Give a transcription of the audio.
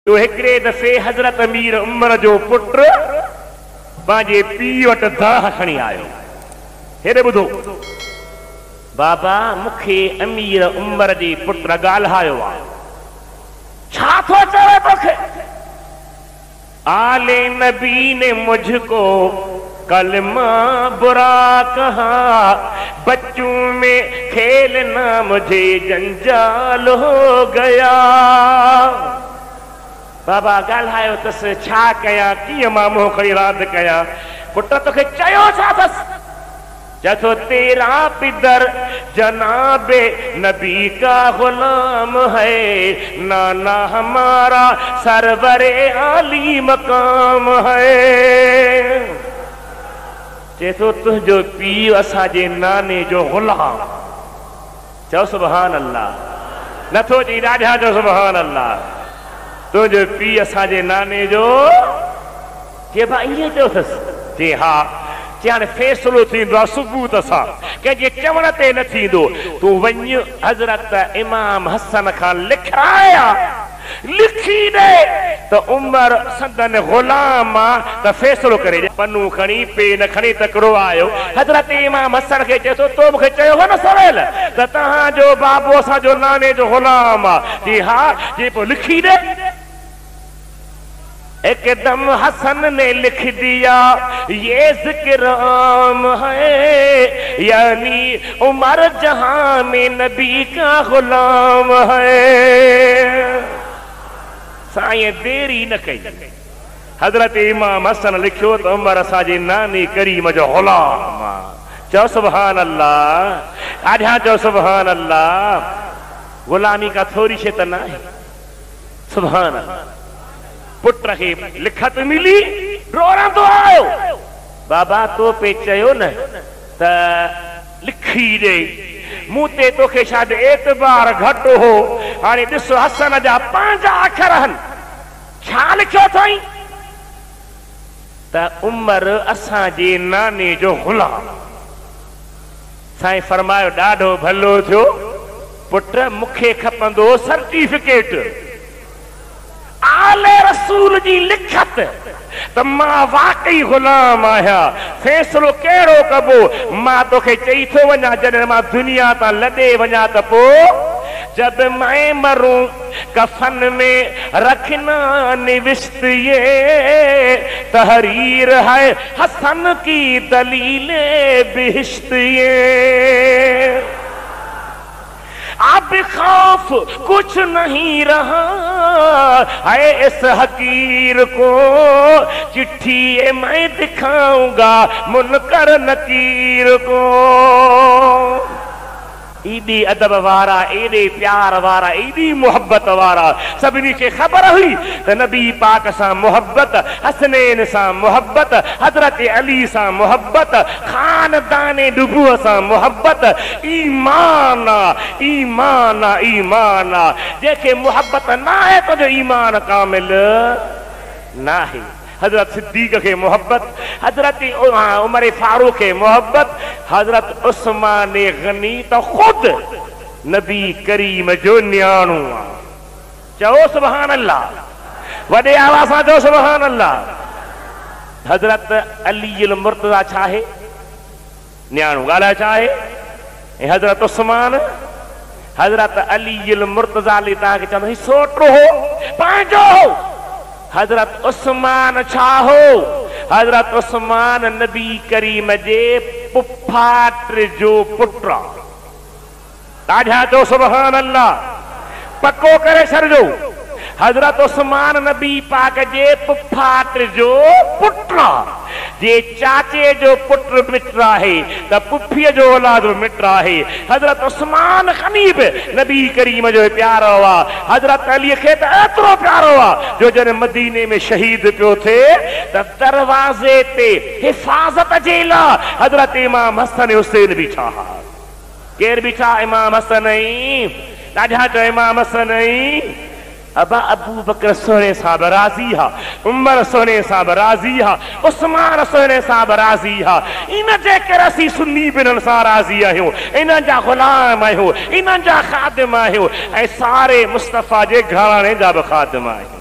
तो हिकड़े दफ़े हज़रत अमीर उमर जो पुट पंहिंजे पीउ वटि दाह खणी आयो। हेॾे ॿुधो, बाबा मूंखे अमीर उमर जे पुट ॻाल्हायो आहे, छा थो चवे तोखे? आले नबी ने मुझको कलमा बुरा कहा, बच्चों में खेलना मुझे जंजाल हो गया। बाबा ॻाल्हायो तस, छा कया, कीअं मां मुंहुं खणी रांदि कया? पुट तोखे चयो छा अथसि? चए थो तेरा पिदर जनाबे नबी का गुलाम है, नाना हमारा सरवरे आली मकाम है। चए थो तुंहिंजो पीउ असांजे नाने जो गुलाम। चओ सुभान अल्लाह। नथो चई ॾाढा चओ सुभान अल्लाह। तुंहिंजो पीउ असांजे नाने जो, के भाई ईअं चयो अथसि? जे हा। जे हाणे फ़ैसिलो थींदो आहे सुबूत सां, कंहिंजे चवण ते न थींदो। तूं वञ हज़रत इमाम हसन खां लिखाया, लिखी ॾे त उमर संदन गुलाम आहे त फ़ैसिलो करे। पन्नू खणी पेन खणी तकिड़ो आयो हज़रत इमाम हसन खे, चए थो तो मूंखे चयो हो न सवेल त तव्हांजो बाबू असांजो नाने जो गुलाम आहे? जी हा। जी पोइ लिखी ॾे। एकदम हसन ने लिख दिया, ये जिक्र आम है, यानी उमर जहां में नबी का गुलाम है। साईं देरी न कई, हजरत इमाम हसन लिखियो त उमर असांजे नानी करीम जो गुलाम आहे। चओ सुभान अल्लाह। आॾियां चओ सुभान अल्लाह। गुलामी का थोरी शइ त न आहे। सुभान अल्लाह। पुट खे लिखत मिली, रोरंदो आयो, बाबा तो पे चयो न त लिखी ॾे, मूं ते तोखे शायदि एतबार घटि हो। हाणे ॾिस हसन जा पंहिंजा अखर आहिनि, छा लिखियो अथई त उमर असांजे नाने जो गुलाम। साईं फरमायो ॾाढो भलो थियो, पुट मूंखे खपंदो सर्टिफिकेट आले रसूल जी लिखत त मां वाकई गुलाम आहियां। फ़ैसिलो कहिड़ो कबो? मां तोखे चई थो वञा, जॾहिं मां दुनिया तां लॾे वञा त पोइ जब मैं मरूं कफन में रखना निविष्ट ये तहरीर है हसन की दलीले बिहिश्त ये। अब खौफ कुछ नहीं रहा है इस हकीर को, चिट्ठी मैं दिखाऊंगा मुनकर नकीर को। एॾी अदब वारा, एॾे प्यार वारा, एॾी मोहब्बत वारा, सभिनी खे ख़बर हुई त नबी पाक सां मोहब्बत, हसनैन सां मोहब्बत, हज़रत अली सां मोहब्बत, खानदाने नबूवत सां मोहब्बत ईमान आहे, ईमान आहे, ईमान आहे। जंहिंखे मोहब्बत न आहे तुंहिंजो ईमान कामिल न आहे। हजरत सिद्दीक़ खे मोहब्बत, हजरत उमर फारूक खे मोहब्बत, हजरत उस्मान गनी त खुद नबी करीम जो न्याणो आहे। चओ सुभान अल्लाह। वॾे आवाज़ सां चओ सुभान अल्लाह। हजरत अली मुर्तज़ा छा आहे? न्याणो। ॻाल्हाए छा आहे? ऐं हजरत उस्मान, हजरत अली मुर्तज़ा अली तव्हांखे चवंदो सोटो हो, पंहिंजो हो। हजरत उस्मान छा हो? हजरत उस्मान नबी करीम जे पुफाट जो पुट। ॾाढा चओ सुभान अल्लाह। पको करे छॾिजो, हजरत उस्मान नबी पाक जे पुफाट जो पुट। जे चाचे जो पुट मिट आहे त पुफीअ जो औलाद मिट आहे। हजरत उस्मान हनीफ नबी करीम जो प्यारो आहे। हजरत अली खे त एतिरो प्यारो आहे जो जॾहिं मदीने में शहीद पियो थिए त दरवाज़े ते हिफ़ाज़त जे लाइ हजरत इमाम हसन हुसैन बीठा। केरु बीठा? इमाम हसन। ॾाढा चओ इमाम हसन। अबा अबू बकर सोने साहब राज़ी हा, उमर सोने साहब राज़ी हा, उस्मान सोने साहब राज़ी हा। इन जे करे असीं सुन्नी बिननि सां राज़ी आहियूं, इन्हनि जा ग़ुलाम आहियूं, इन्हनि जा ख़ादिम आहियूं ऐं सारे मुस्तफ़ा जे घराणे जा बि ख़ादिम आहियूं।